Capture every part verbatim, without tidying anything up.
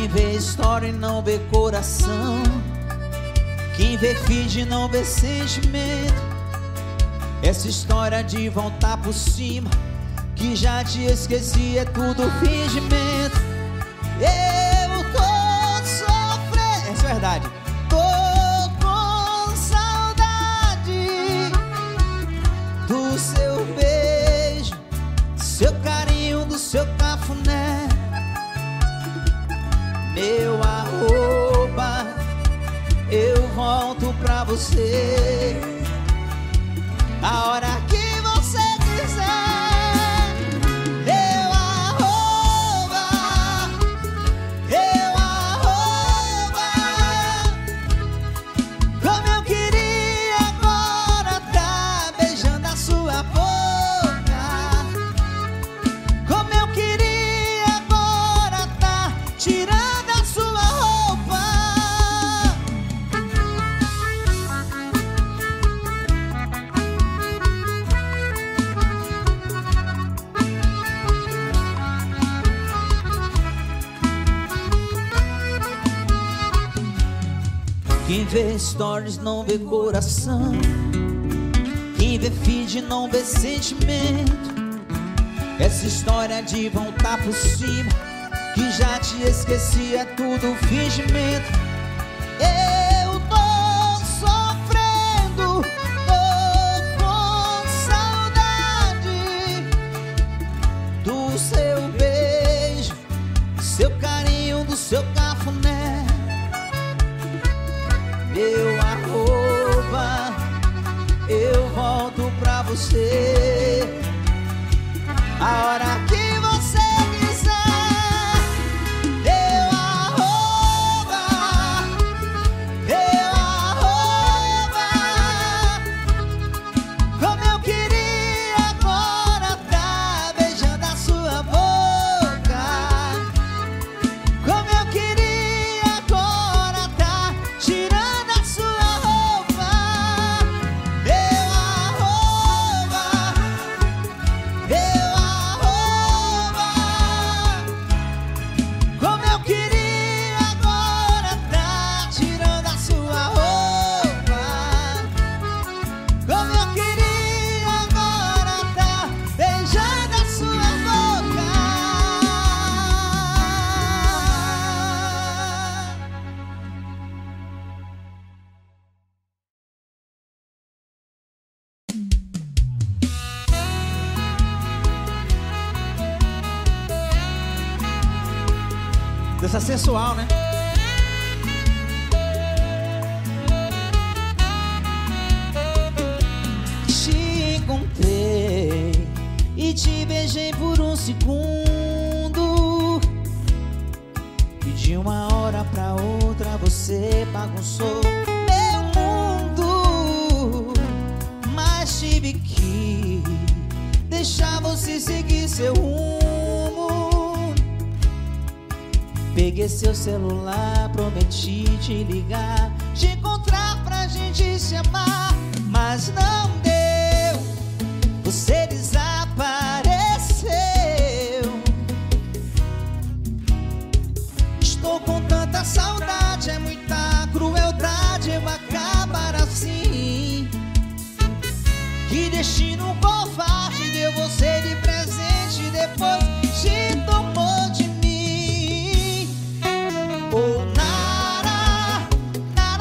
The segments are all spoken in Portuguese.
vê história e não vê coração, quem vê feed não vê sentimento. Essa história de voltar por cima, que já te esqueci, é tudo fingimento. Eu tô sofrendo, é verdade. Tô com saudade do seu beijo, do seu carinho, do seu cafuné. Meu arroba, eu volto pra você a hora que você quiser. Meu arroba, meu arroba, como eu queria agora tá beijando a sua boca, como eu queria agora tá tirando a sua roupa. Quem vê stories não vê coração, quem vê feed não vê sentimento. Essa história de voltar por cima, que já te esqueci, é tudo fingimento. Eu tô sofrendo, tô com saudade do seu beijo, do seu carinho, do seu cafuné. Meu arroba, eu volto pra você a hora que você quiser. Meu arroba, meu arroba, como eu queria agora tá beijando a sua boca, como eu queria agora tá tirando dessa sensual, né? Te encontrei e te beijei por um segundo, e de uma hora pra outra você bagunçou meu mundo. Mas tive que deixar você seguir seu rumo. Peguei seu celular, prometi te ligar, te encontrar pra gente se amar, mas não deu, você desapareceu. Estou com tanta saudade, é muita crueldade eu acabar assim. Que destino covarde deu você de presente, depois te tomou de mim. Oh, nara, nara,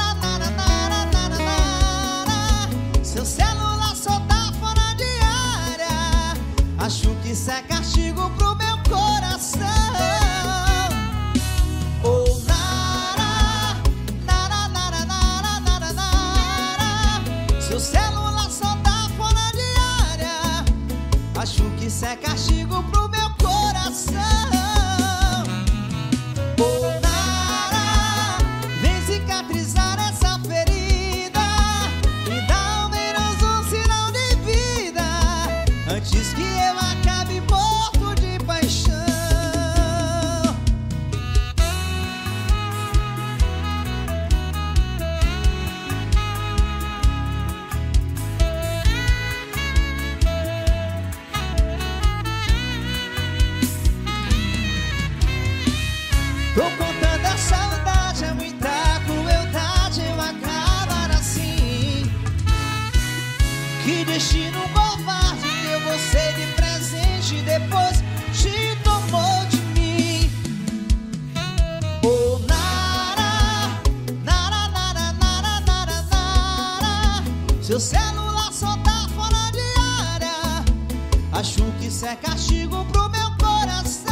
Seu celular só tá fora de área. Acho que isso é castigo pro meu coração.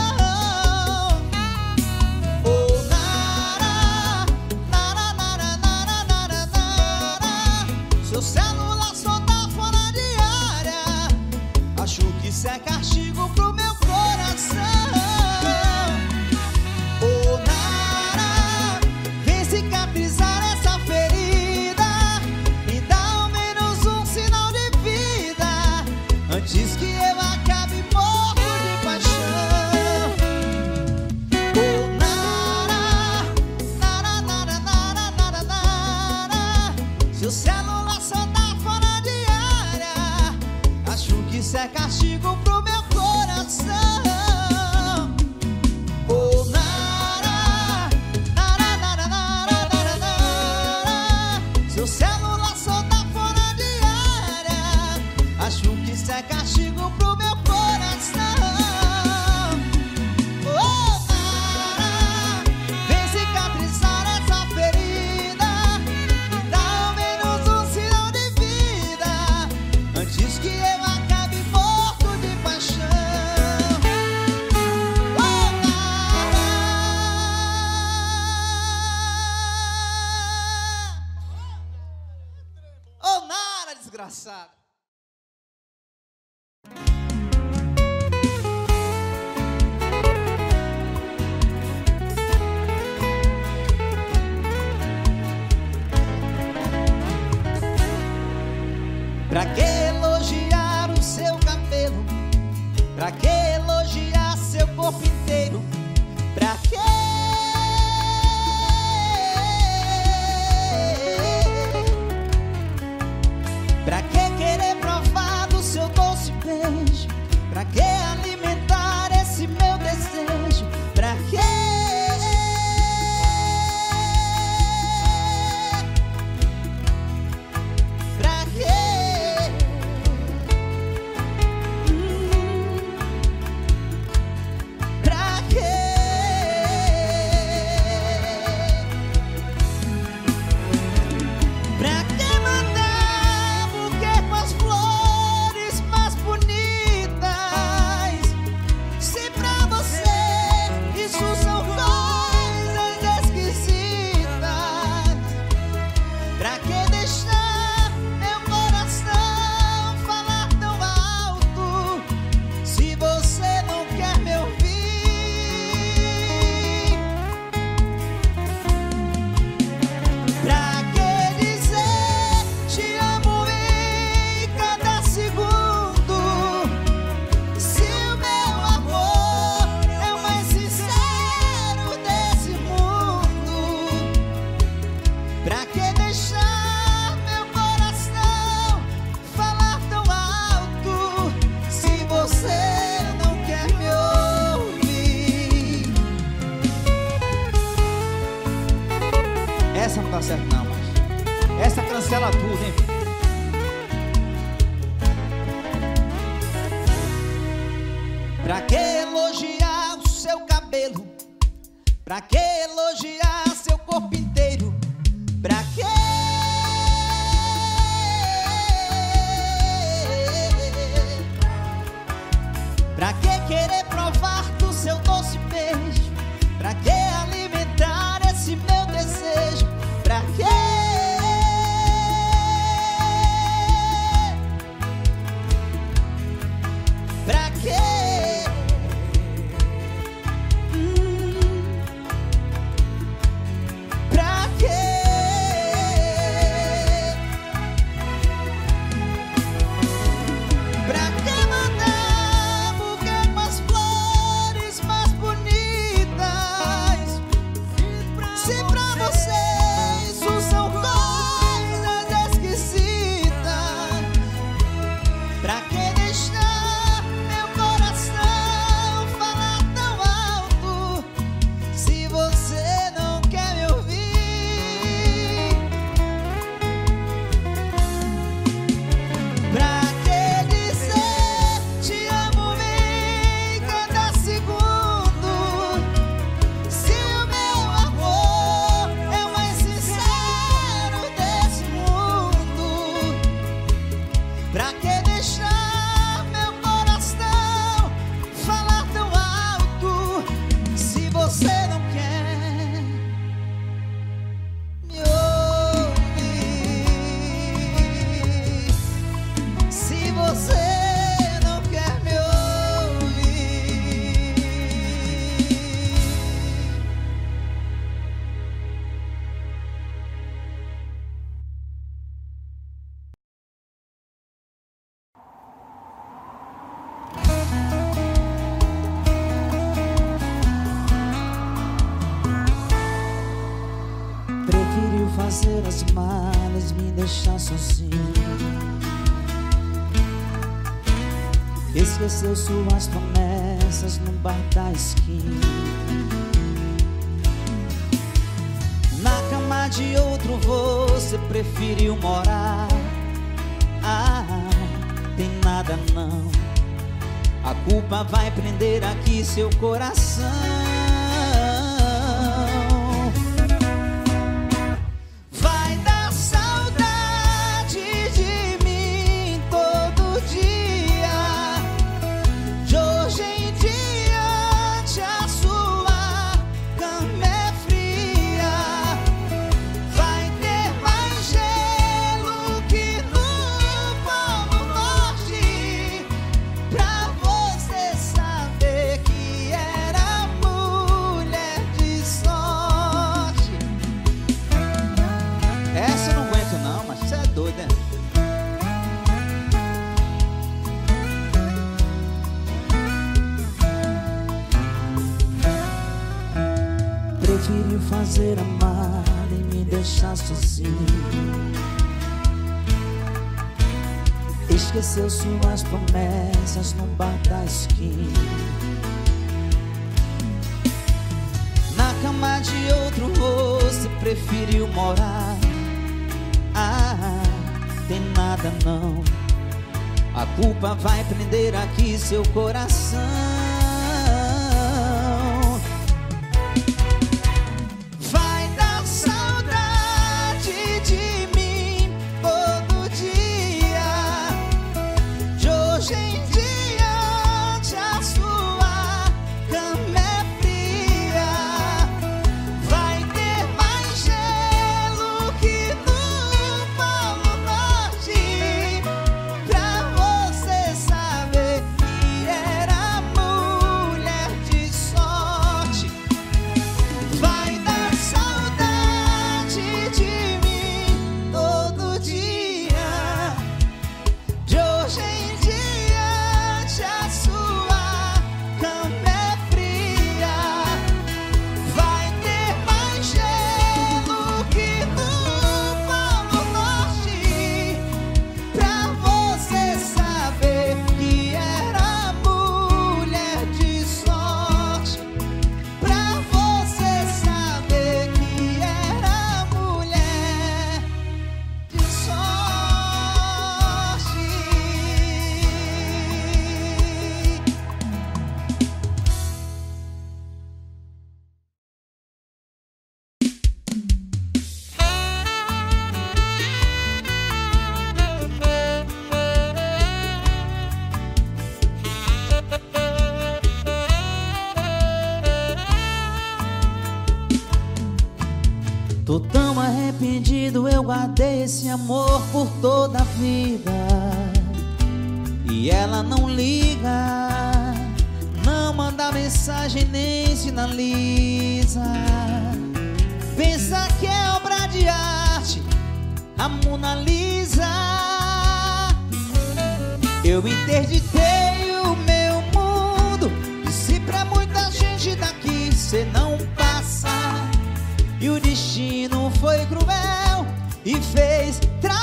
Oh, nara, nara, nara, nara, nara, nara. Seu celular só tá fora de área. Acho que isso é castigo pro meu coração. Oh, nara, vem cicatrizar essa ferida. Me dá ao menos um sinal de vida antes que eu acabe morto de paixão. Oh, nara, nara, nara, nara, nara, nara. Seu celular só tá fora de área. Acho que isso é castigo pro meu coração. Oh, nara, nara, nara, nara, nara, nara. Seu celular só tá fora de área. Acho que isso é castigo pro meu coração. Oh, nara, vem cicatrizar essa ferida. Me dá ao menos um sinal de vida antes que eu acabe morto de paixão. Oh, nara. Oh, nara, desgraçado. Pra que elogiar o seu cabelo? Pra que elogiar seu corpo inteiro? Pra que? Pra que querer provar do seu doce beijo? Pra que alimentar esse meu desejo? Pra que? Pra quê? Hum. Pra quê? Pra que mandar buquê com as flores mais bonitas? Se pra você isso são coisas esquisitas. Pra que deixar meu coração falar tão alto se você não quer me ouvir? Pra que dizer te amo em cada segundo se o meu amor é o mais sincero desse mundo? Pra que deixar meu coração falar tão alto se você não quer me ouvir? Essa não tá certa não, mas essa cancela tudo, hein? Pra que elogiar o seu cabelo? Pra que elogiar seu corpo inteiro? Pra quê? Pra que querer provar do seu doce beijo? Pra que alimentar esse meu desejo? Pra quê? Pra quê? Hum. as malas, me deixar sozinho. Esqueceu suas promessas no bar da esquina. Na cama de outro você preferiu morar. Ah, tem nada não. A culpa vai prender aqui seu coração. Vai dar saudade de mim todo dia. De hoje em diante a sua cama é fria. Vai ter mais gelo que no Polo Norte, pra você saber que era mulher de sorte. Essa eu não aguento não, mas você é doida, né? Preferiu fazer a mala e me deixar sozinho. Esqueceu suas promessas no bar da esquina. Na cama de outro você preferiu morar. Ah, tem nada não. A culpa vai prender aqui seu coração. Vai dar saudade de mim todo dia. De hoje em diante a sua cama é fria. Vai ter mais gelo que no Polo Norte, pra você saber que era mulher de sorte. Vai dar saudade de mim todo dia. De hoje em diante a sua cama é fria. Vai ter mais gelo que no Polo Norte, pra você saber que era mulher de sorte. Pra você saber que era mulher de sorte. Tô tão arrependido, eu guardei esse amor por toda a vida. E ela não liga, não manda mensagem nem sinaliza. Pensa que é obra de arte, a Mona Lisa. Eu interditei o meu mundo, disse pra muita gente daqui cê não passa. E o destino foi cruel e fez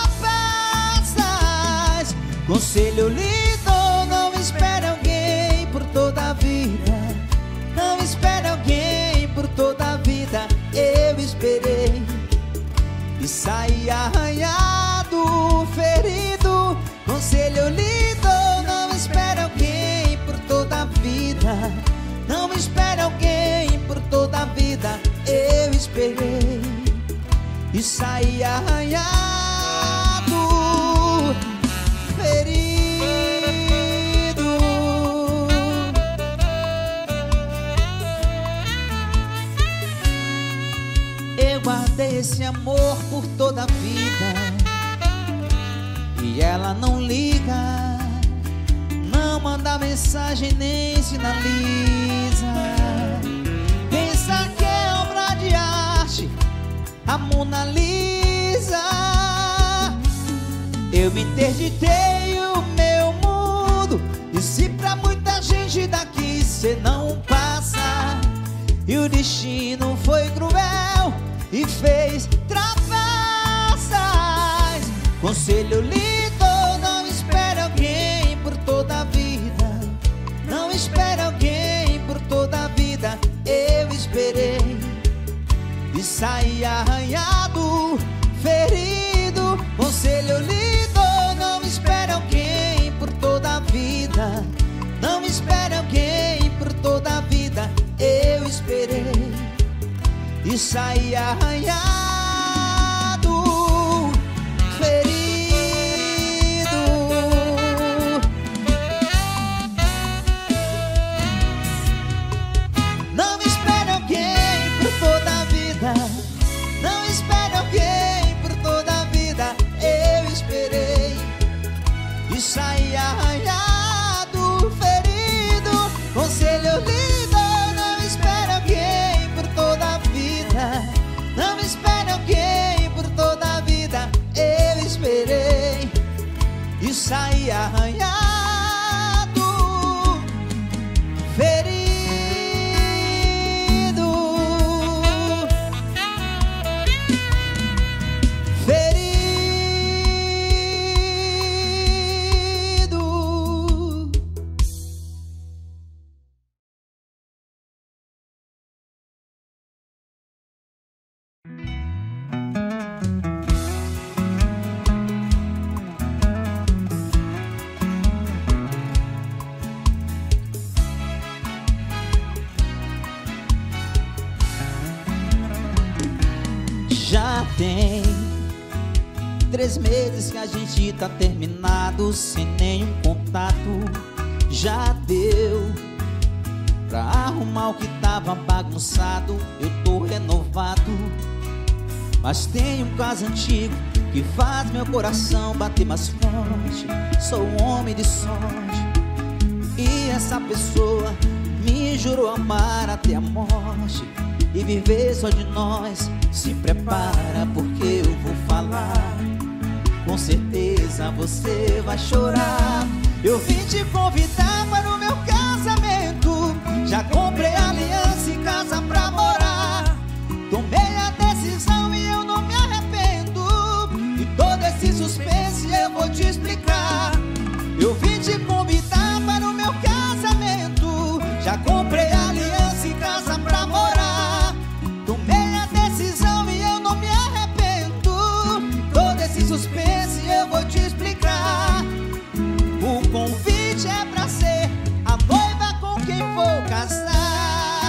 trapaças. Conselho lido, não espere alguém por toda a vida. Não espere alguém por toda a vida. Eu esperei e saí arranhado, ferido. Conselho lido, não espere alguém por toda a vida. Não espere alguém por toda a vida. Eu esperei e saí arranhado, ferido. Eu guardei esse amor por toda a vida. E ela não liga, não manda mensagem nem sinaliza. Pensa que é obra de arte, a Mona Lisa. Eu me interditei o meu mundo, disse pra muita gente daqui cê não passa. E o destino foi cruel e fez trapaças. Conselho lhe dou, não espere alguém por toda a vida. Não espere alguém por toda a vida. Eu esperei e saí arranhado, ferido. Conselho lhe dou, não espere alguém por toda a vida. Não espere alguém por toda a vida. Eu esperei e saí arranhado, ferido. Não espere alguém por toda a vida. Não espere alguém por toda a vida. Eu esperei e saí arranhado, ferido. Conselho lhe dou, não espere alguém por toda a vida. Não espere alguém por toda a vida. Eu esperei e saí arranhado, ferido. Já tem três meses que a gente tá terminado, sem nenhum contato. Já deu pra arrumar o que tava bagunçado. Eu tô renovado, mas tem um caso antigo que faz meu coração bater mais forte. Sou um homem de sorte e essa pessoa me jurou amar até a morte e viver só de nós. Se prepara porque eu vou falar, com certeza você vai chorar. Eu vim te convidar para o meu casamento. Já comprei aliança e casa pra morar. Tomei a decisão e eu não me arrependo. E todo esse suspense eu vou te explicar. Eu vim te convidar para o meu casamento. Já comprei aliança e casa pra morar. Tomei a decisão e eu não me arrependo. Todo esse suspense eu vou te explicar. O convite é pra ser a noiva com quem vou casar.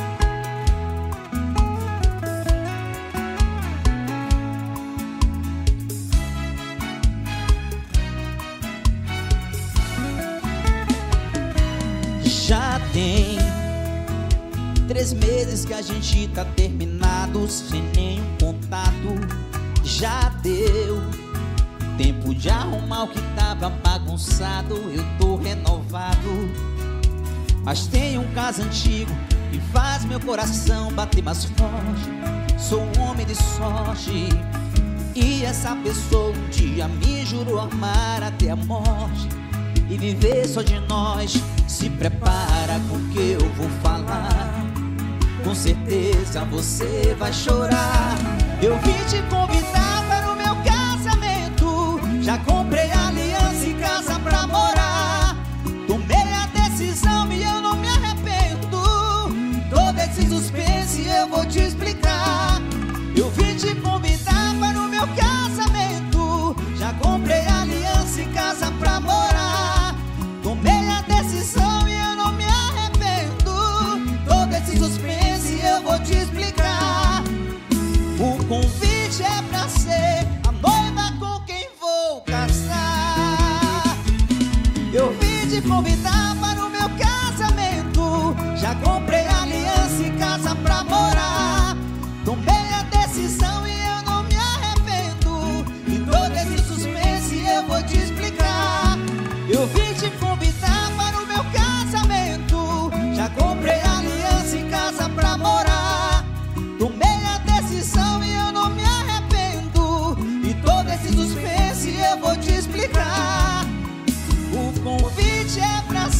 Já tem três meses que a gente tá terminado, sem nenhum contato. Já deu tempo de arrumar o que tava bagunçado. Eu tô renovado, mas tem um caso antigo que faz meu coração bater mais forte. Sou um homem de sorte e essa pessoa um dia me jurou amar até a morte e viver só de nós. Se prepara porque eu vou falar, com certeza você vai chorar. Eu vim te convidar para o meu casamento. Já comprei aliança e casa pra morar. Tomei a decisão e eu não me arrependo. Todo esse suspense eu vou te explicar. Eu vim te convidar para o meu casamento. Já comprei aliança e casa pra morar. Tomei a decisão e eu não me arrependo. Todo esse suspense eu vou te explicar. O convite é pra ser a noiva com quem vou casar. Eu vim te convidar para o meu casamento. Já comprei aliança e casa pra morar. Tomei a decisão e eu não me arrependo. E todo esse suspense eu vou te explicar. Eu vim te convidar para o meu casamento. Já comprei aliança e casa pra morar. Tomei a decisão e eu não me arrependo. E todo esse suspense eu vou te explicar. O convite é pra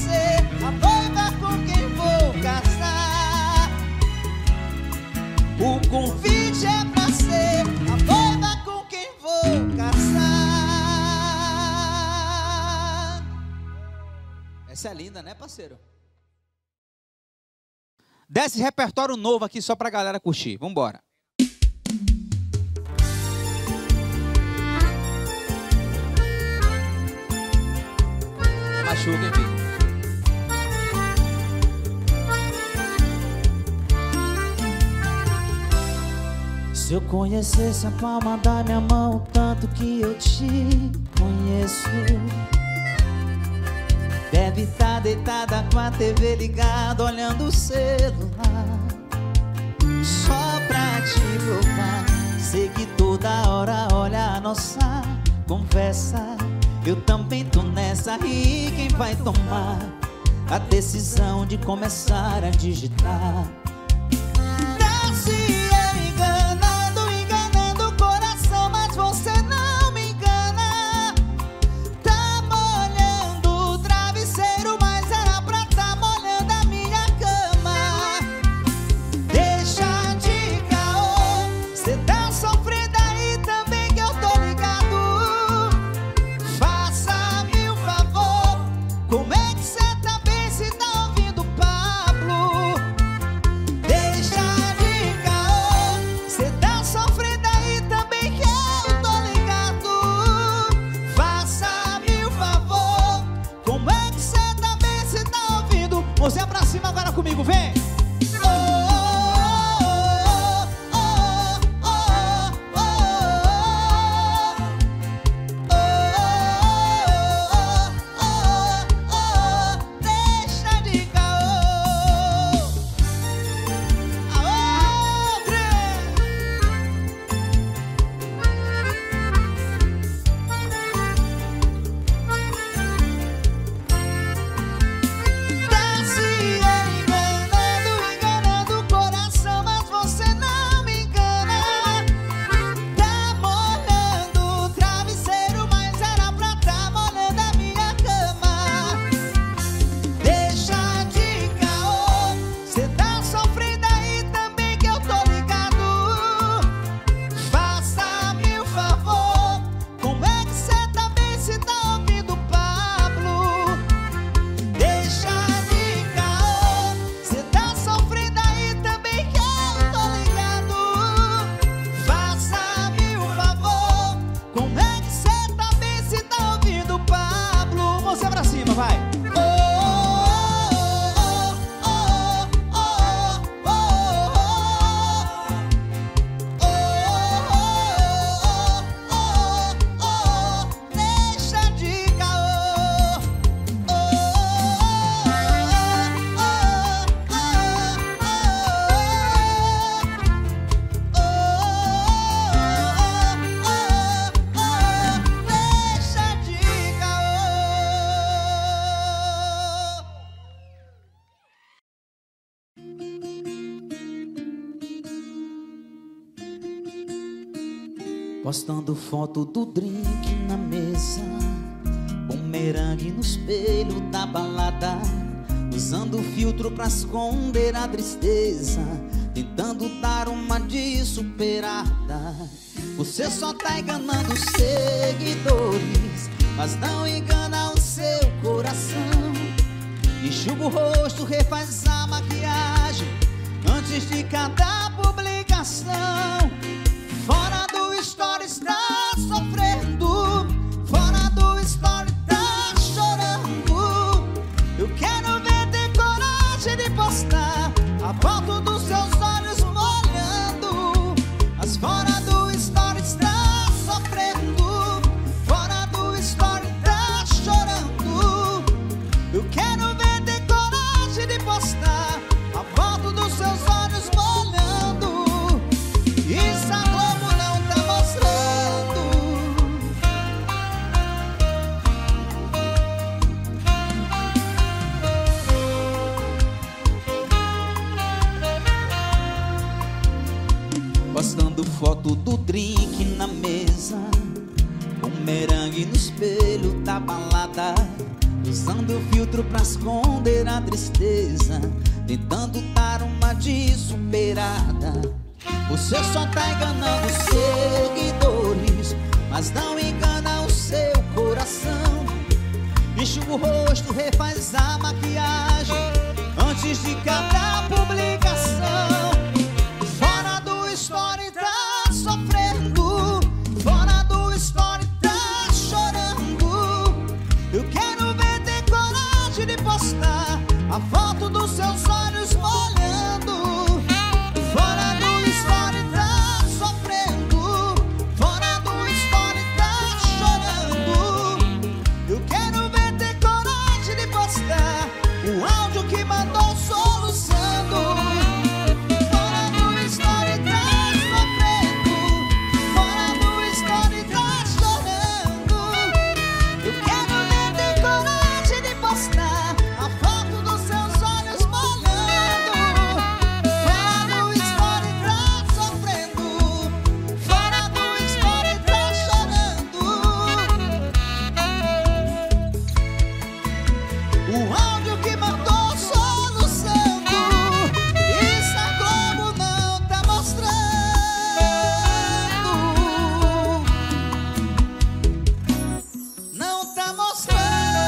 Essa é linda, né, parceiro? Desce repertório novo aqui só pra galera curtir. Vambora. Machuca, hein, filho? Se eu conhecesse a palma da minha mão, tanto que eu te conheço, deve estar deitada com a T V ligada, olhando o celular, só pra te provar. Sei que toda hora olha a nossa conversa. Eu também tô nessa, e quem vai tomar a decisão de começar a digitar? Tá se enganando, enganando o coração, mas você não me engana. Tá molhando o travesseiro, mas era pra tá molhando a minha cama. Deixa de caô, cê tá sofrendo aí também que eu tô ligado. Faça-me um favor, como é que cê tá bem se tá ouvindo Pablo? Deixa de caô, cê tá sofrendo aí também que eu tô ligado. Faça-me um favor, como é que cê tá bem se tá ouvindo? Você pra cima agora comigo, vem! Oh, oh, oh, oh, oh, oh, oh, oh, deixa de caô. Aô, tá se enganando, enganando o coração, mas você não me engana. Tá molhando o travesseiro, mas era pra tá molhando a minha cama. Deixa de caô, cê tá sofrendo aí também que eu tô ligado. Faça-me um favor, como é que cê tá bem se tá ouvindo Pablo? Deixa de caô, cê tá sofrendo aí também que eu tô ligado. Faça-me um favor, como é que cê tá bem se tá ouvindo Pablo? Você pra cima, vai! Oh, oh, oh, oh, oh, oh, oh, oh, oh, deixa de caô. Oh, oh, oh, deixa de caô. Postando foto do drink na mesa, bumerangue no espelho da balada, usando filtro pra esconder a tristeza, tentando dar uma de superada. Você só tá enganando os seguidores, mas não engana o seu coração. Enxuga o rosto, refaz a maquiagem antes de cada publicação. Fora do story está sofrendo, fora do story tá chorando. Eu quero ver ter coragem de postar a foto dos seus olhos molhando. Mas fora do story está sofrendo, fora do story tá chorando. Eu quero ver ter coragem de postar a foto dos seus olhos molhando. Isso a Globo não tá mostrando. Postando foto do drink na mesa, bumerangue no espelho da balada, usando filtro pra esconder a tristeza, tentando dar uma de superada. Você só tá enganando os seguidores, mas não engana o seu coração. Enxuga o rosto, rosto, refaz a maquiagem antes de cada publicação. Fora do story tá sofrendo, fora do story tá chorando. Eu quero ver ter coragem de postar a foto dos seus olhos molhando. Fora do story tá sofrendo, fora do story tá chorando. Eu quero ver ter coragem de postar o áudio que mandou soluçando. Fora do story tá sofrendo, fora do story tá chorando. Eu quero ver ter coragem de postar a foto dos seus olhos molhando. Fora do story tá sofrendo, fora do story tá chorando. O áudio que mandou soluçando. Isso a Globo não tá mostrando. Não tá mostrando.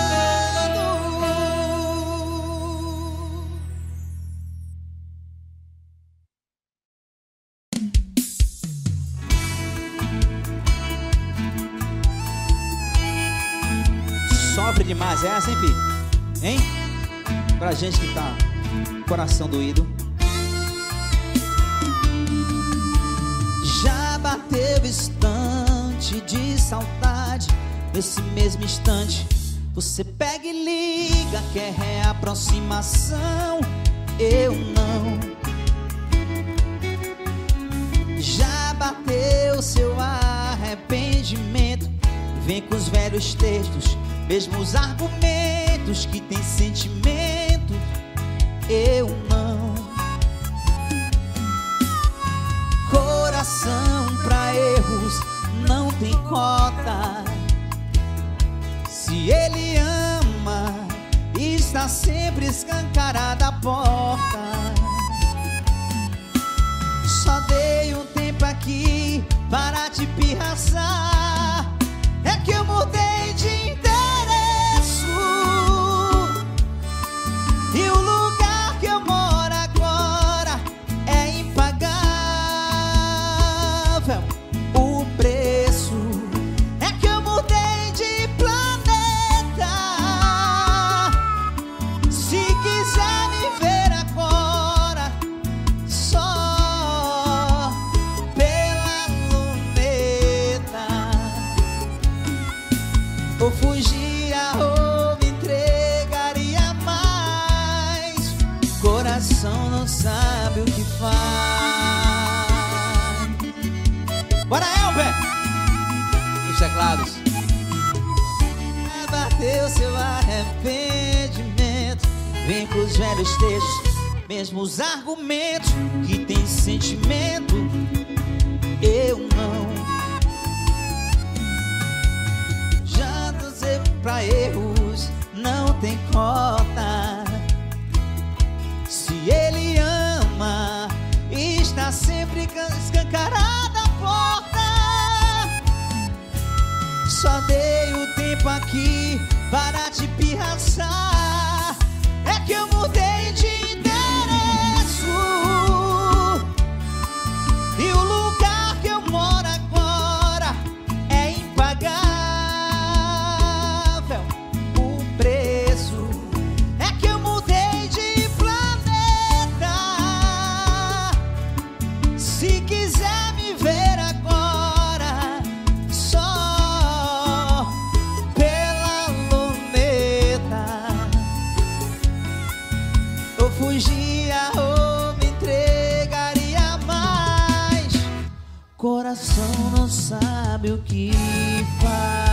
Sofre demais essa, hein, filho? Hein? Pra gente que tá coração doído. Já bateu instante de saudade. Nesse mesmo instante você pega e liga, quer reaproximação. Eu não. Já bateu seu arrependimento. Vem com os velhos textos, mesmos argumentos que tem sentimento. Eu não. Coração pra erros não tem cota. Se ele ama, está sempre escancarada a porta. Só dei um tempo aqui para te pirraçar. É que eu mudei de endereço e o lugar que eu moro agora é impagável. O preço é que eu mudei de planeta. Se quiser me ver agora, só pela luneta. Ou fugia ou me entregaria mais. Coração não sabe o que faz. Bora, Elber! Os teclados. Bateu seu arrependimento. Vem com os velhos textos, mesmos argumentos que tem sentimento. Eu não. Já torcer pra erros não tem cota. Se ele ama, está sempre escancarada a porta. Só dei o tempo aqui para te pirraçar. É que eu mudei de endereço e o lugar que eu moro agora é impagável. O preço é que eu mudei de planeta. Se quiser me ver agora, só pela luneta. Ou fugia ou me entregaria mais. Coração não sabe o que faz.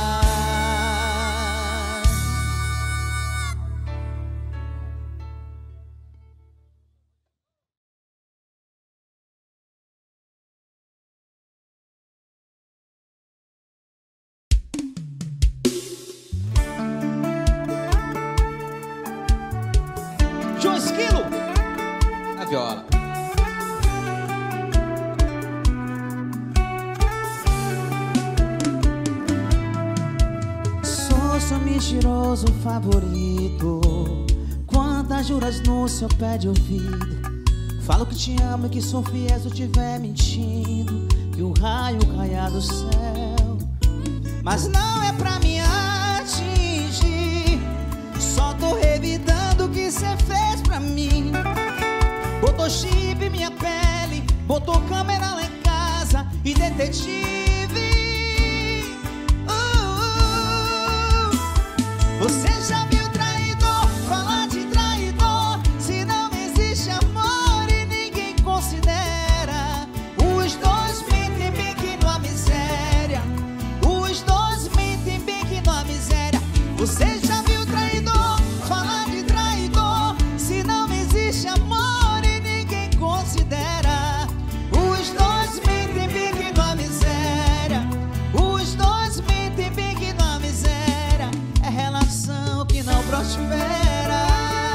João Esquilo na viola. seu mentiroso favorito. Quantas juras no seu pé de ouvido. Falo que te amo e que sou fiel se eu estiver mentindo, que o raio caia do céu. Mas não é pra me atingir, só tô revidando o que cê fez pra mim. Botou chip em minha pele, botou câmera lá em casa e detetive. uh, uh. Você já viu traidor falar de traidor? Se não existe amor e ninguém considera. Os dois mentem bem que não há miséria. Os dois mentem bem que não há miséria. Você já viu traidor falar de traidor? Se não existe amor e ninguém considera. Os dois mentem bem que não há miséria. Os dois mentem bem que não há miséria. É relação que não prospera.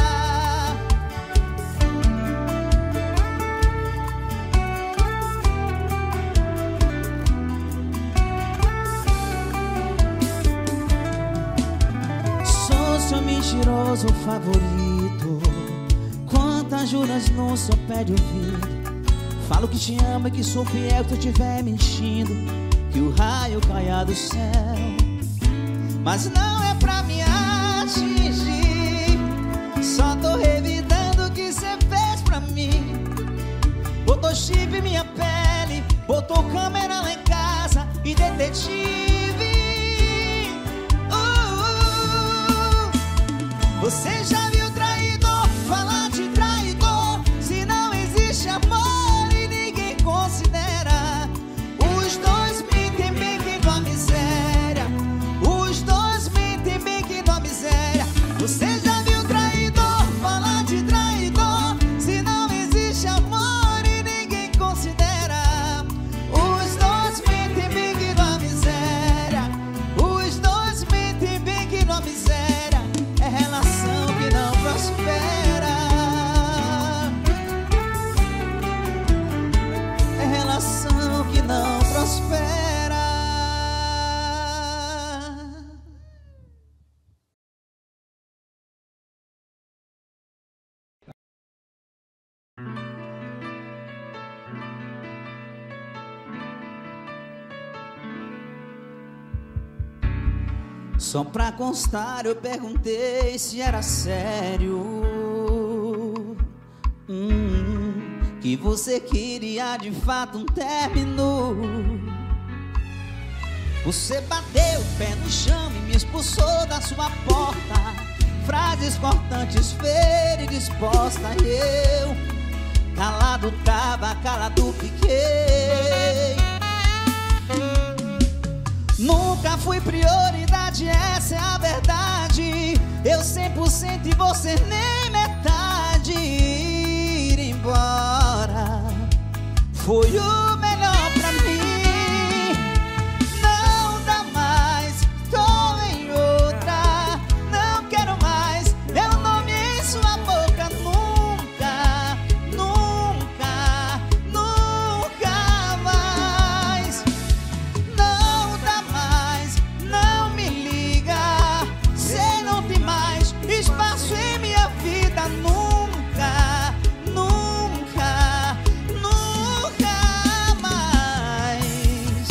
Sou seu mentiroso favorito. Quantas juras no seu pé de ouvido. Falo que te amo e que sou fiel se eu estiver mentindo, que o raio caia do céu. Mas não é pra me atingir, só tô revidando o que cê fez pra mim. Botou chip em minha pele, botou câmera lá em casa e detetive. uh, uh, uh. Você já viu traidor falar de traidor? Se não existe amor e ninguém considera. Os dois mentem bem que não há miséria. Os dois mentem bem que não há miséria. Você já viu traidor falar de traidor? Se não existe amor e ninguém considera. Os dois mentem bem que não há miséria. Os dois mentem bem que não há miséria. É relação que não prospera. É relação que não prospera. Só pra constar eu perguntei se era sério, hum, que você queria de fato um término. Você bateu o pé no chão e me expulsou da sua porta. Frases cortantes, feira e disposta. E eu, calado tava, calado fiquei. Nunca fui prioridade, essa é a verdade. Eu cem por cento e você nem metade. Ir embora foi o melhor pra mim. Não dá mais, tô em outra. Não quero mais meu nome em sua boca. Nunca, nunca, nunca mais. Não dá mais, não me liga. Cê não tem mais espaço em minha vida. Nunca, nunca, nunca mais.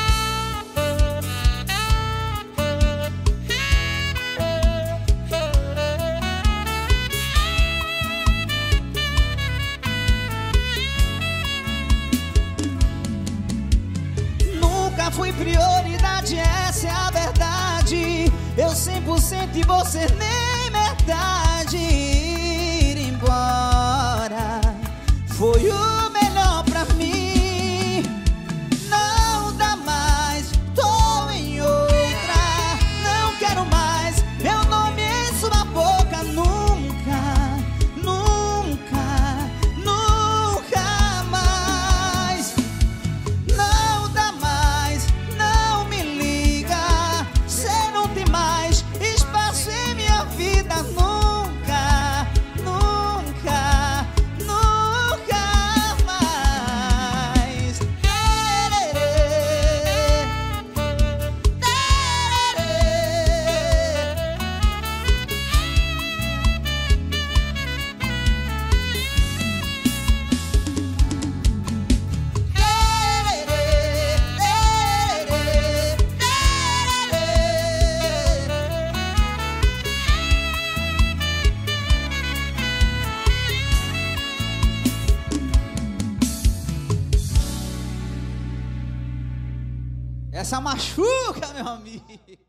Nunca fui prioridade, essa é a verdade. Eu cem por cento e você nem metade. Ir embora foi o melhor pra mim. Não dá mais, tô em outra. Não quero mais meu nome em sua boca. Nunca, nunca, nunca mais. Não dá mais, não me liga. Cê não tem mais espaço em minha Essa machuca, meu amigo.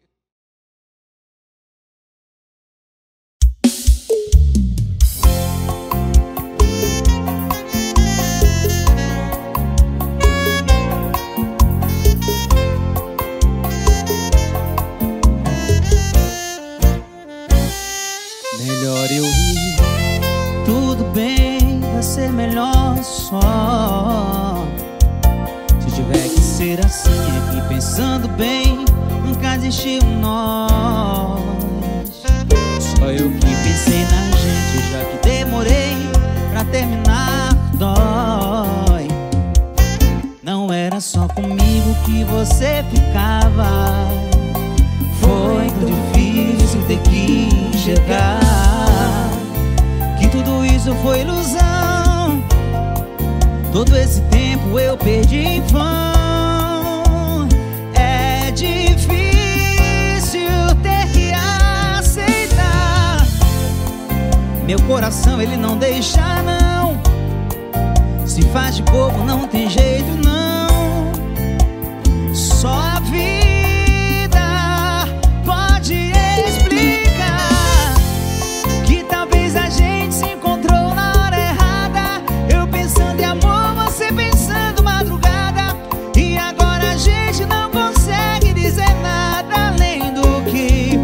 Melhor eu ir, tudo bem, vai ser melhor só. Se tiver que ser assim, aqui pensando bem, nunca existiu nós. Só eu que pensei na gente, já que demorei pra terminar, dói. Não era só comigo que você ficava, foi tão difícil ter que enxergar que tudo isso foi ilusão. Todo esse tempo eu perdi em vão. É difícil ter que aceitar. Meu coração ele não deixa não. Se faz de bobo não tem jeito não. Só a vida pode explicar que talvez a gente se encontrou na hora errada. Eu pensando em amor, você pensando madrugada, e agora a gente não consegue dizer nada além do que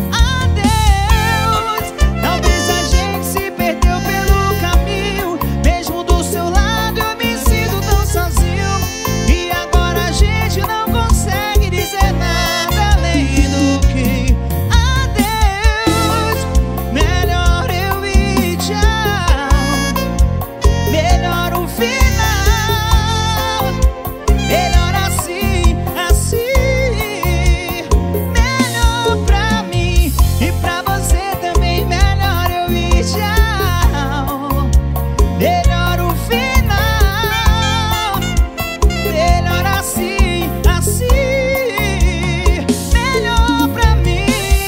adeus. Talvez a gente se perdeu pelo caminho, mesmo do seu lado eu me sinto tão sozinho, e agora a gente não consegue dizer nada além do que adeus. Melhor eu ir, tchau. Melhor o final. Melhor assim, assim. Melhor pra mim e pra você também. Melhor eu ir, tchau. Melhor o final. Melhor assim, assim. Melhor pra mim.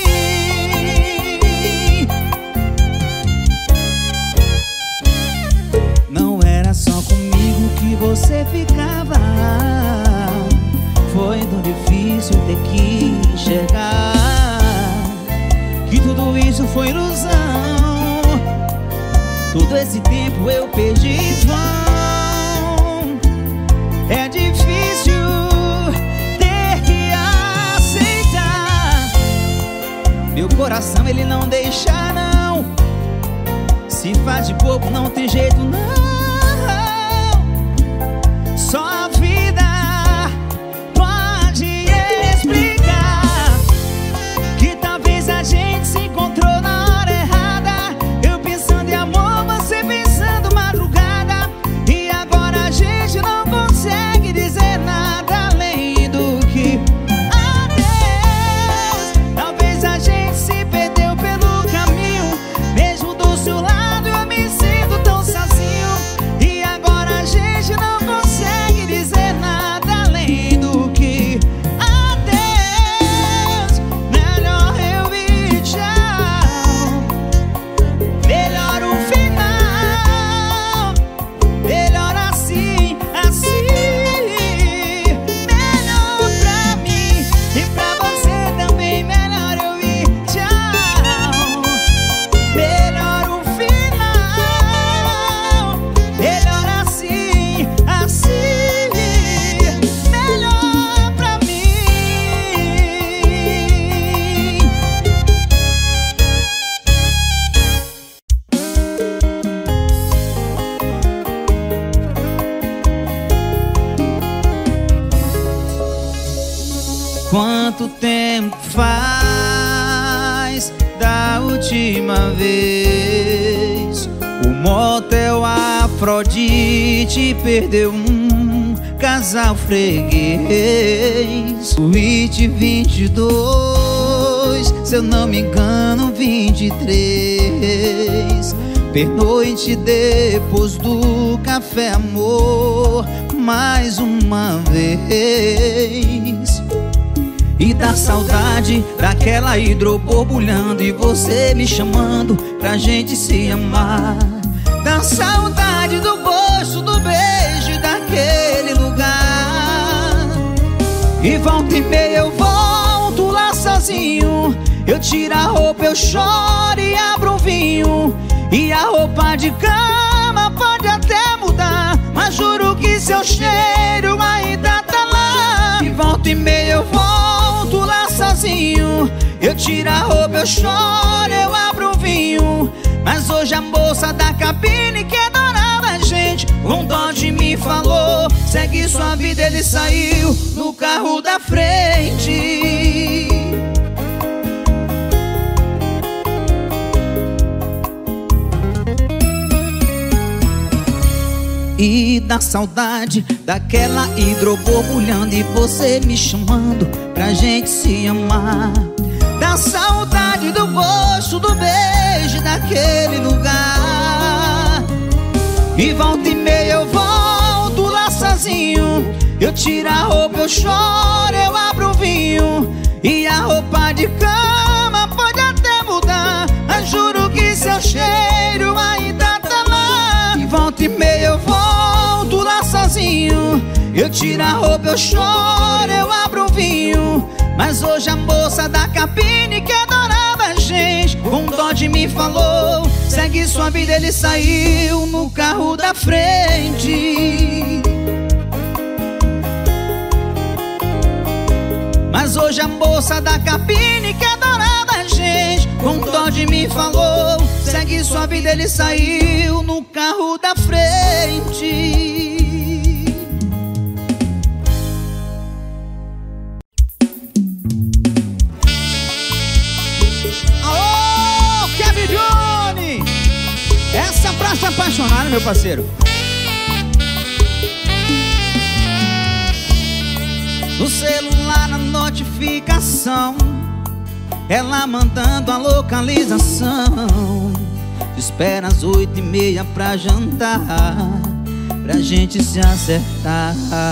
Não era só comigo que você ficava, foi tão difícil ter que enxergar que tudo isso foi ilusão. Todo esse tempo eu perdi em vão. É difícil ter que aceitar. Meu coração ele não deixa não. Se faz de bobo não tem jeito não. Só a vida pode explicar que talvez a gente se encontrou na hora errada. Eu pensando em amor, você pensando madrugada, e agora a gente não consegue dizer nada além do que adeus. Talvez a gente se perdeu pelo caminho, mesmo do seu lado eu me sinto tão sozinho, e agora a gente não consegue dizer nada além do que adeus. Melhor eu ir, tchau. Melhor o final. Melhor assim, assim. Melhor pra mim e pra você também. Melhor eu ir, tchau. Melhor o final. Melhor assim, assim. Melhor pra mim. Quanto tempo faz da última vez o motel Afrodite perdeu um casal freguês? Suíte vinte e dois, se eu não me engano vinte e três. Pernoite depois do café, amor, mais uma vez. E da saudade daquela hidro borbulhando e você me chamando pra gente se amar. Da saudade do gosto do beijo e daquele lugar. E volta e meia eu volto lá sozinho. Eu tiro a roupa, eu choro e abro um vinho. E a roupa de cama pode até mudar, mas juro que seu cheiro ainda tá lá. E volta e meia eu volto lá sozinho. Eu tiro a roupa, eu choro, eu abro um vinho. Mas hoje a moça da cabine que adorava a gente, com dó de mim falou: segue sua vida, ele saiu no carro da frente. E da saudade daquela hidroborbulhando e você me chamando pra gente se amar. Da saudade do gosto do beijo daquele lugar. E volta e meia eu volto lá sozinho. Eu tiro a roupa, eu choro, eu abro o vinho. E a roupa de cama pode até mudar, mas juro que seu cheiro ainda tá lá. E volta e meia eu volto lá sozinho. Eu tiro a roupa, eu choro, eu abro um vinho. Mas hoje a moça da cabine que adorava a gente, com dó de mim falou: segue sua vida, ele saiu no carro da frente. Mas hoje a moça da cabine que adorava a gente, com dó de mim falou: segue sua vida, ele saiu no carro da frente. Essa pra se apaixonar, meu parceiro. No celular, na notificação, ela mandando a localização. Te espera às oito e meia pra jantar, pra gente se acertar.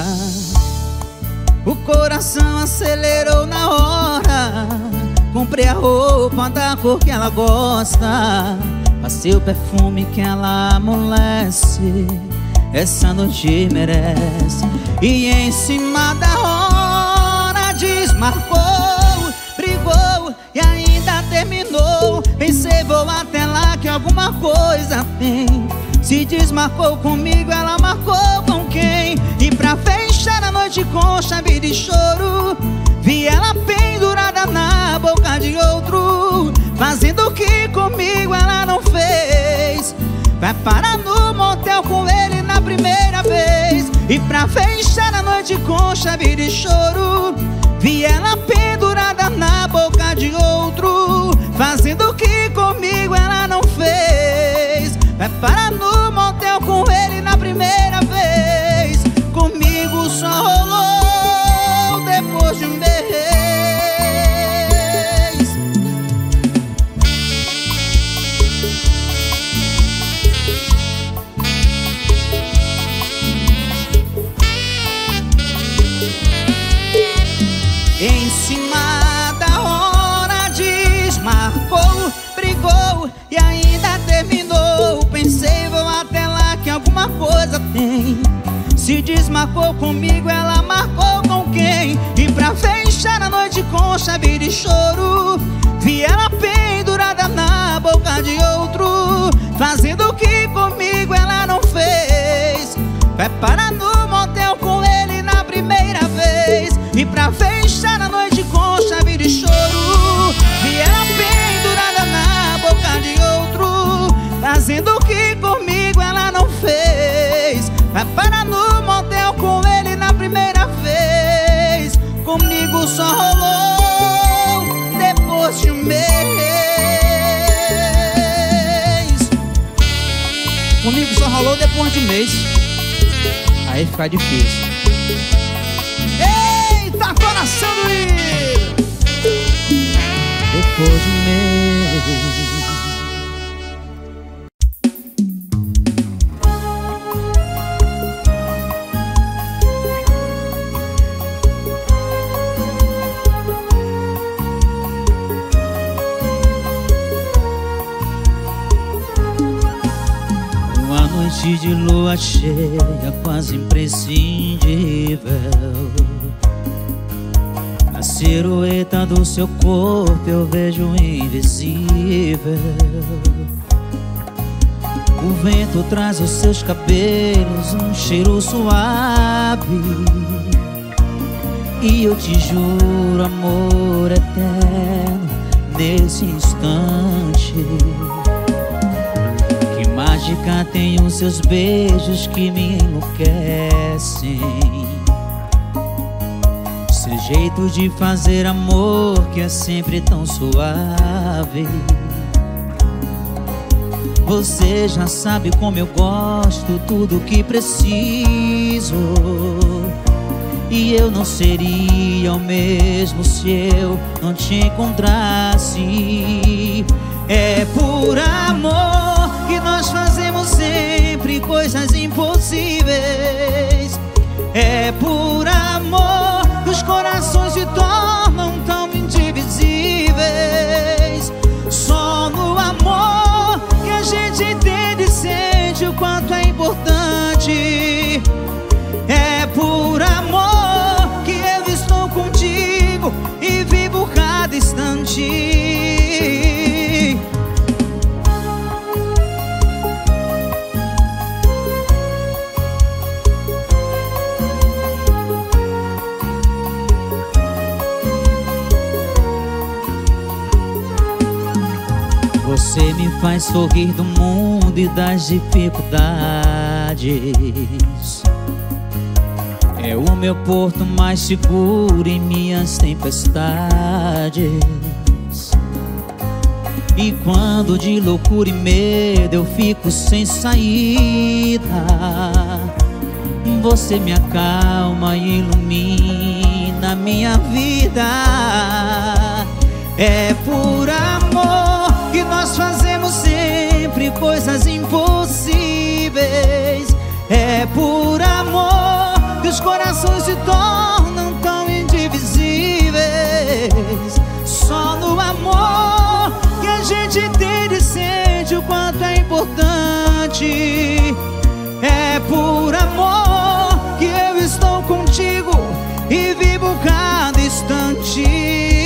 O coração acelerou na hora. Comprei a roupa da cor que ela gosta, passei o perfume que ela amolece. Essa noite merece. E em cima da hora desmarcou, brigou e ainda terminou. Pensei, vou até lá que alguma coisa tem. Se desmarcou comigo, ela marcou com quem? E pra fechar a noite com chave de choro, vi ela pendurada na boca de outro, fazendo o que comigo ela não fez. Vai parar no motel com ele na primeira vez. E pra fechar a noite com chave de choro, vi ela pendurada na boca de outro, fazendo o que comigo ela não fez. Vai parar no motel com ele na primeira vez. Comigo só rolou depois de um mês. Em cima da hora desmarcou, brigou e ainda terminou. Pensei, vou até lá que alguma coisa tem. Se desmarcou comigo, ela marcou com quem? E pra fechar a noite com chave de choro, vi ela pendurada na boca de outro, fazendo o que comigo ela não fez. Vai parar no motel com ele na primeira vez. E pra fechar a noite com chave de choro, vi ela pendurada na boca de outro, fazendo o que comigo ela não fez. Vai parar no motel com ele na primeira vez. Comigo só rolou depois de um mês. Comigo só rolou depois de um mês. Aí fica difícil. Eita, coração doído! Depois de um mês. Uma noite de lua cheia, quase imprescindível. silhueta do seu corpo eu vejo invisível. O vento traz os seus cabelos um cheiro suave, e eu te juro amor eterno nesse instante. Que mágica tem os seus beijos que me enlouquecem. Seu jeito de fazer amor que é sempre tão suave. Você já sabe como eu gosto, tudo que preciso. E eu não seria o mesmo se eu não te encontrasse. É por amor que nós fazemos sempre coisas impossíveis. É por amor que os corações se tornam tão indivisíveis. Só no amor que a gente entende e sente o quanto é importante. É por amor que eu estou contigo e vivo cada instante. Você me faz sorrir do mundo e das dificuldades. É o meu porto mais seguro em minhas tempestades. E quando de loucura e medo eu fico sem saída, você me acalma e ilumina minha vida. É por amor que nós fazemos sempre coisas impossíveis. É por amor que os corações se tornam tão indivisíveis. Só no amor que a gente entende e sente o quanto é importante. É por amor que eu estou contigo e vivo cada instante.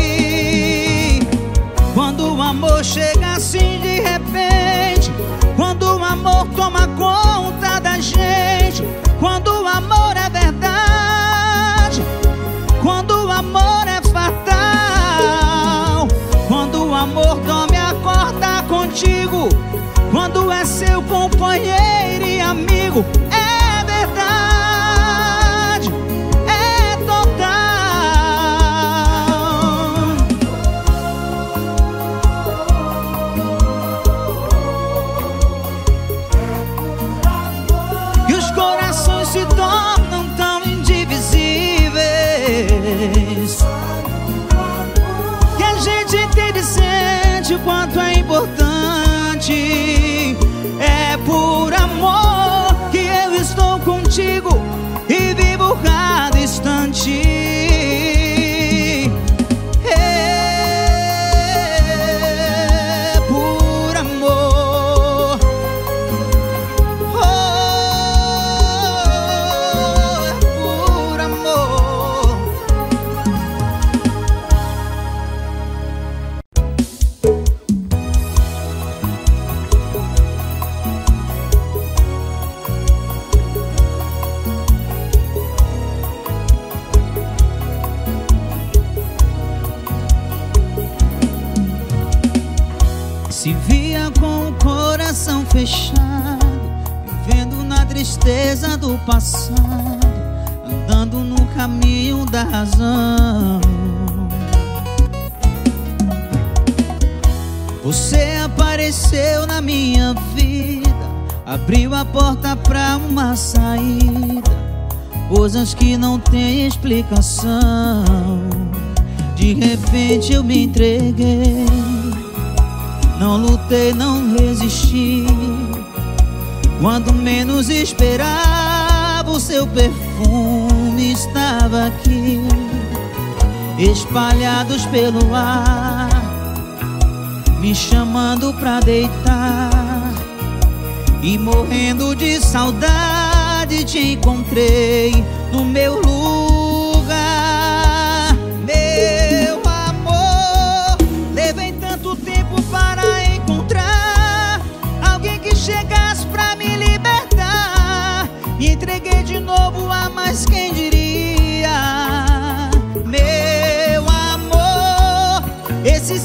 Quando o amor chega assim de repente, quando o amor toma conta da gente, quando o amor é verdade, quando o amor é fatal, quando o amor dorme e acorda contigo, quando é seu companheiro e amigo, é verdade, é total. E os corações se tornam tão indivisíveis, que a gente entende e sente o quanto é importante. É por amor que eu estou contigo e vivo cada instante. É por amor. Oh, é por amor. Se via com o coração fechado, vivendo na tristeza do passado, andando no caminho da razão. Você apareceu na minha vida, abriu a porta pra uma saída, coisas que não têm explicação. De repente eu me entreguei, não lutei, não resisti. Quando menos esperava, o seu perfume estava aqui, espalhados pelo ar, me chamando pra deitar. E morrendo de saudade te encontrei no meu lugar. Meu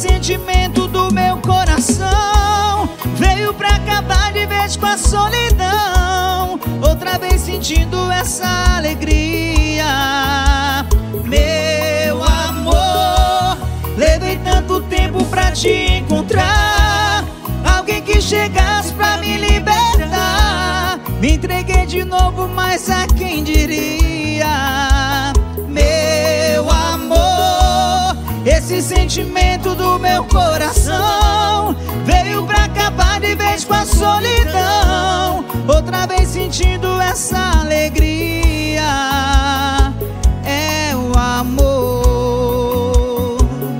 sentimento do meu coração veio pra acabar de vez com a solidão, outra vez sentindo essa alegria. Meu amor, levei tanto tempo pra te encontrar, alguém que chegasse pra me libertar. Me entreguei de novo, mas a quem diria? Meu amor, esse sentimento do meu coração veio pra acabar de vez com a solidão, outra vez sentindo essa alegria. É o amor.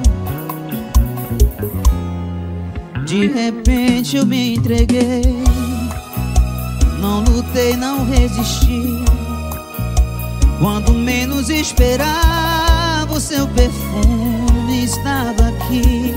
De repente eu me entreguei, não lutei, não resisti. Quando menos esperava, o seu perfume estava aqui,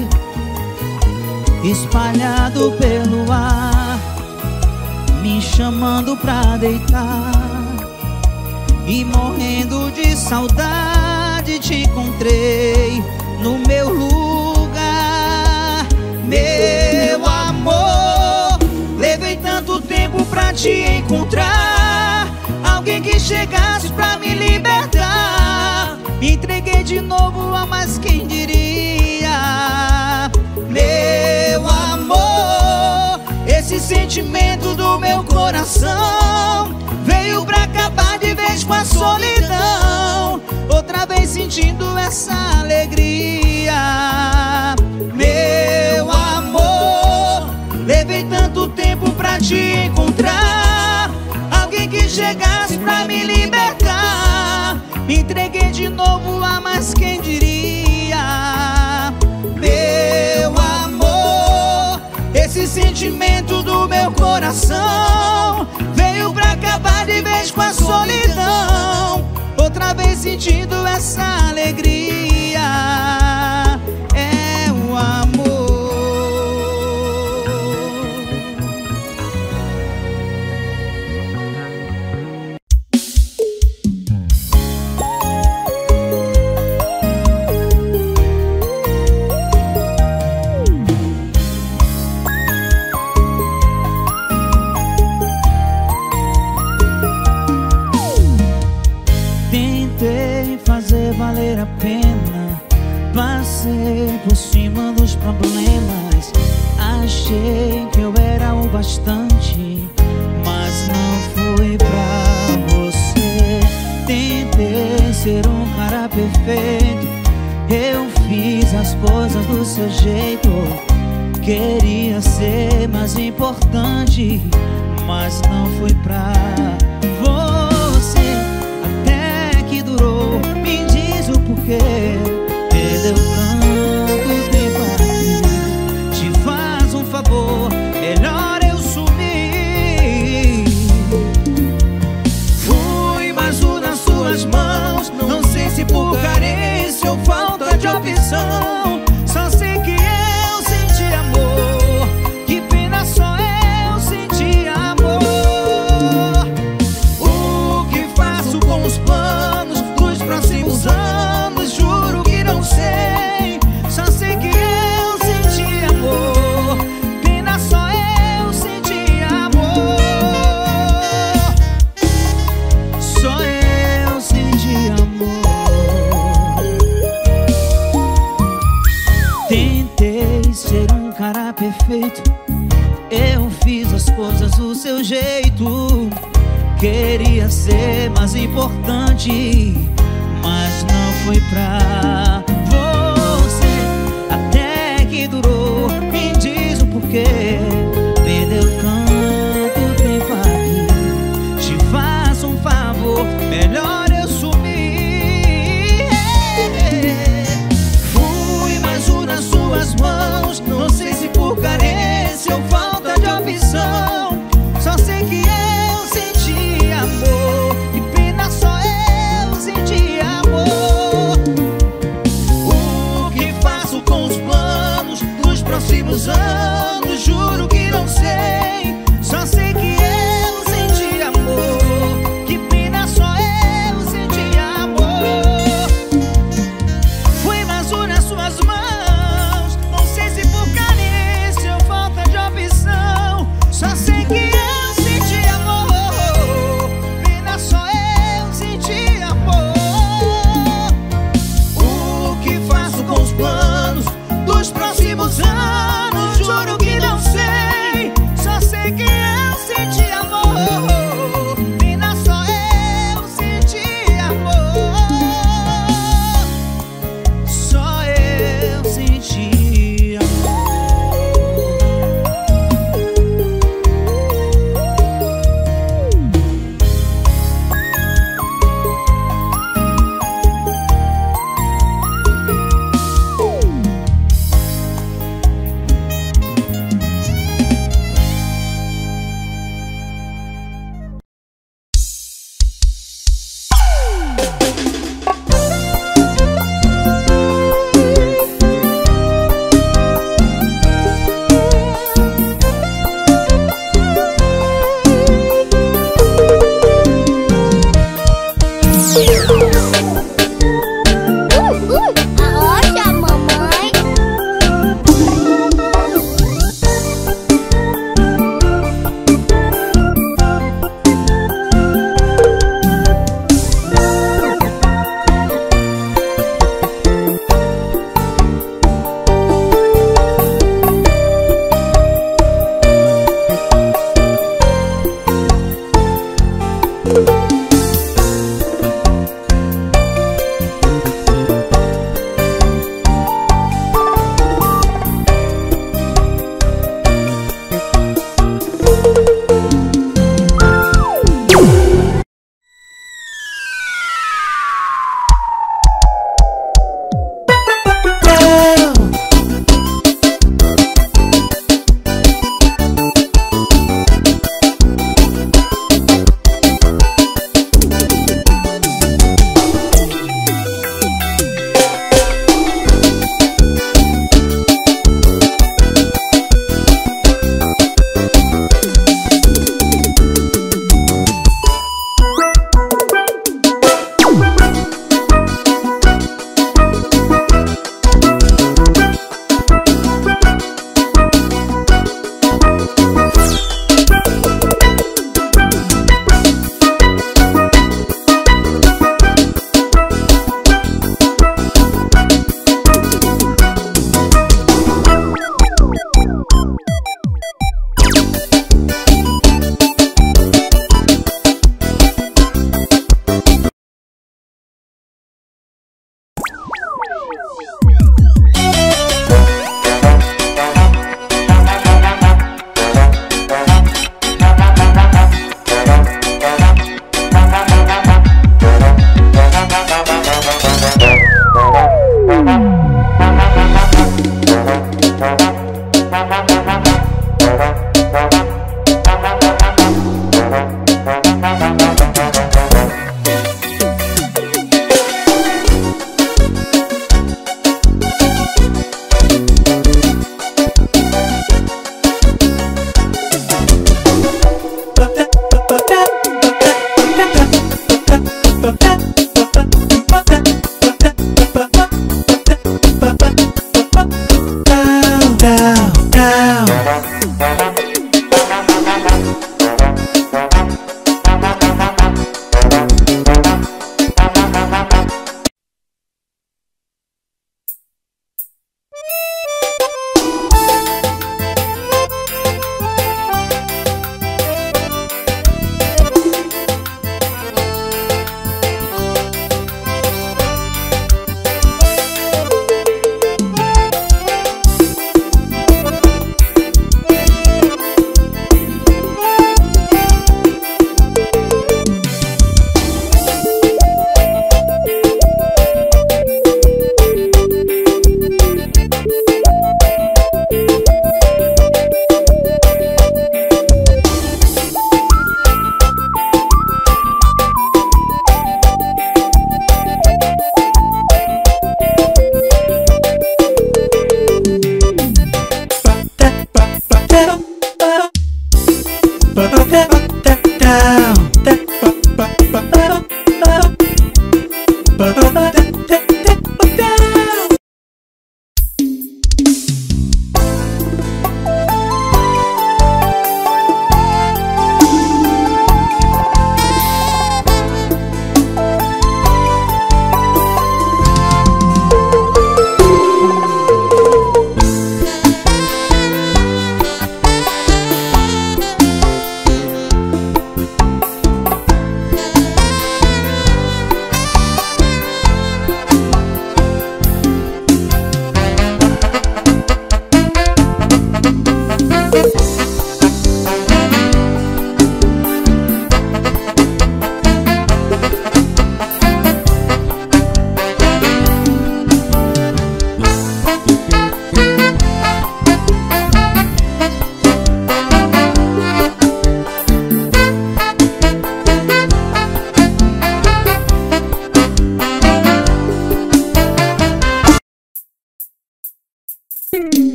espalhado pelo ar, me chamando pra deitar. E morrendo de saudade te encontrei no meu lugar. Meu amor, levei tanto tempo pra te encontrar, alguém que chegasse pra me libertar. Me entreguei de novo, a mais quem diria? Meu amor, esse sentimento do meu coração veio pra acabar de vez com a solidão, outra vez sentindo essa alegria. Meu amor, levei tanto tempo pra te encontrar, alguém que chegasse pra me libertar. Me entreguei de novo, a mais quem diria? Meu amor, esse sentimento do meu coração veio pra acabar de vez com a solidão, outra vez sentindo essa alegria. É o amor. Valer a pena, passei por cima dos problemas, achei que eu era o bastante, mas não fui pra você. Tentei ser um cara perfeito, eu fiz as coisas do seu jeito, queria ser mais importante, mas não fui pra você. Até que durou, me diz o porquê, perdeu tanto tempo aqui. Te faz um favor, melhor eu sumir. Fui mais um nas suas mãos, não sei se por carência ou falta de opção. Só sei que eu senti amor, que pena só eu senti amor. O que faço com os planos dos próximos anos, juro que não sei. Só sei que eu senti amor, pena só eu senti amor. Só eu senti amor. Tentei ser um cara perfeito, eu fiz as coisas do seu jeito, queria ser mais importante, mas não foi pra você. Até que durou, me diz o porquê, perdeu tanto tempo aqui. Te faço um favor, melhor eu sumir. Fui mais um nas suas mãos, não sei se por carência ou falta de opção. Só sei que eu senti amor, que pena só eu senti amor. O que faço com os planos dos próximos anos, juro